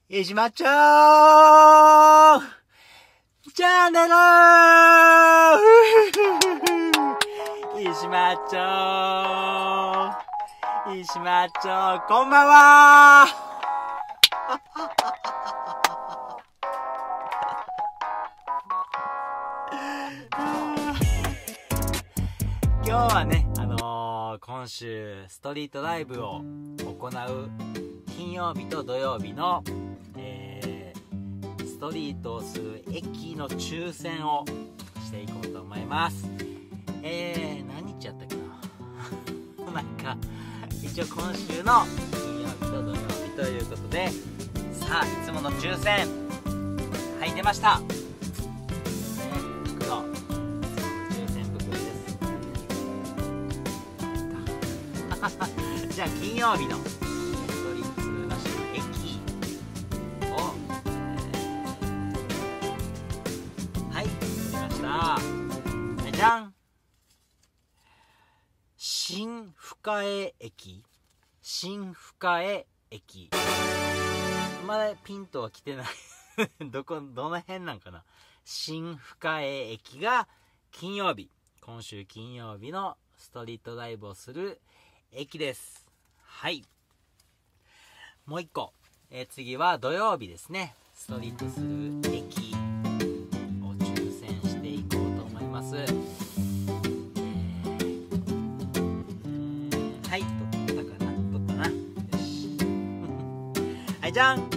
石マッチョチャンネル石マッチョこんばんは今日はね、今週ストリートライブを行う金曜日と土曜日の、ストリートをする駅の抽選をしていこうと思います。何日やったっけななんか一応今週の金曜日と土曜日ということで、さあいつもの抽選はい出ました、袋抽選袋ですじゃあ金曜日のストリートする場所の駅を、はい取りました。じゃん、新深江駅。新深江駅。まだピンとは来てないどの辺なんかな。新深江駅が金曜日、今週金曜日のストリートライブをする駅です。はい。もう一個、次は土曜日ですね。ストリートする駅を抽選していこうと思います。はい、取ったな。よしはい、じゃん、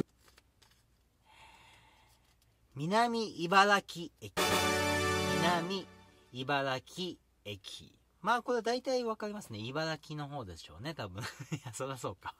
南茨城駅。南茨城駅。まあこれ大体わかりますね。茨城の方でしょうね、多分いやそりゃそうか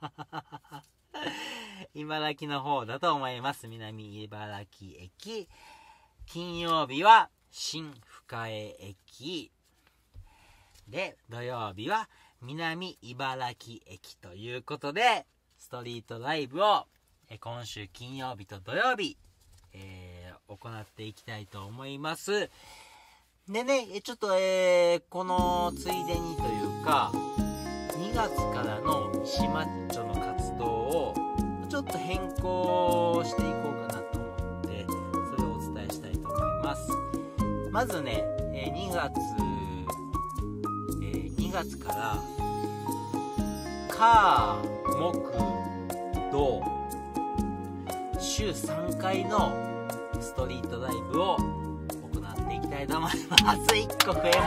茨城の方だと思います。南茨城駅。金曜日は新深江駅で、土曜日は南茨城駅ということで、ストリートライブを今週金曜日と土曜日、行っていきたいと思います。でね、ちょっと、このついでにというか、2月からの石マッチョの活動をちょっと変更していこうかなと思って、それをお伝えしたいと思います。まずね、2月から火木土週3回のストリートライブを行っていきたいと思います。1個増えましたい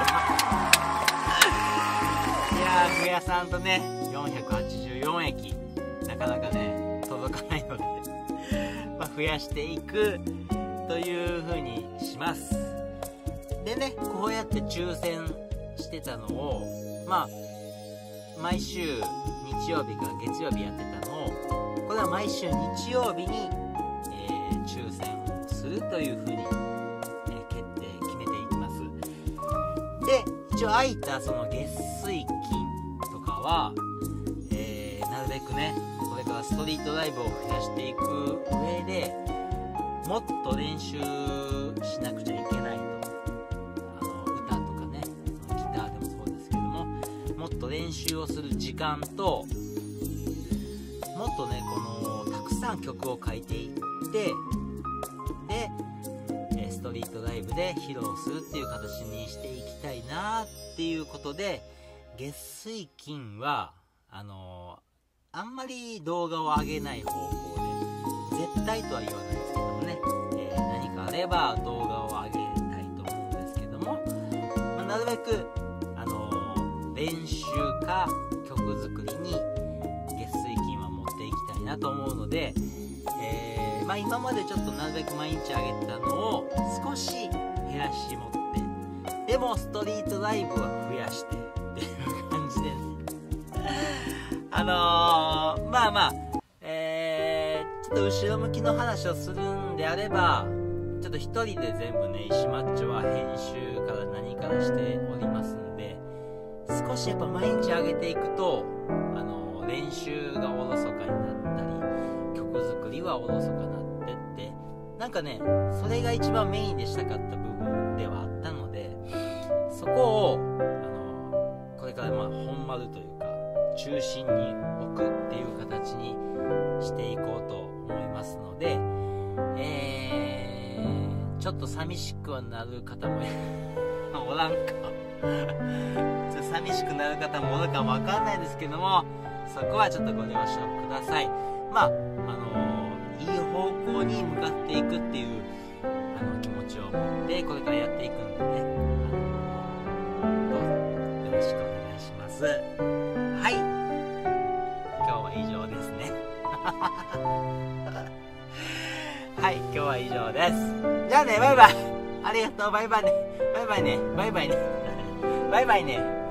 やー、ふやさんとね484駅なかなかね届かないので増やしていくという風にします。でね、こうやって抽選してたのを、毎週日曜日から月曜日やってたのを、これは毎週日曜日に、抽選するという風に、決めていきます。で、一応空いたその月水金とかは、なるべくね、これからストリートライブを増やしていく上で、もっと練習しなくちゃいけないと。歌とかね、ギターでもそうですけども、もっと練習をする時間と、もっとね、たくさん曲を書いていって、で、ストリートライブで披露するっていう形にしていきたいなっていうことで、月水金はあんまり動画を上げない方向で、絶対とは言わないですけどもね、何かあれば動画を上げたいと思うんですけども、なるべく練習か曲作りに月水金は持っていきたいなと思うので、今までちょっとなるべく毎日上げたのを少し減らし持って、でもストリートライブは増やしてっていう感じでねちょっと後ろ向きの話をするんであれば、ちょっと一人で全部ね、石マッチョは編集から何からしておりますので、少しやっぱ毎日上げていくと、練習がおろそかになったり、曲作りはおろそかになってって、なんかね、それが一番メインでしたかった部分ではあったので、そこをこれから本丸というか中心に置くっていう形にしていこうとちょっと寂しくなる方もおらんかちょっと寂しくなる方もおるかもわかんないですけども、そこはちょっとご了承ください。まあいい方向に向かっていくっていう気持ちを持ってこれからやっていくんでね、どうぞよろしくお願いします。はい、今日は以上ですねはい、今日は以上です。じゃあね、バイバイ。ありがとう、バイバイね。バイバイね。バイバイね。バイバイね。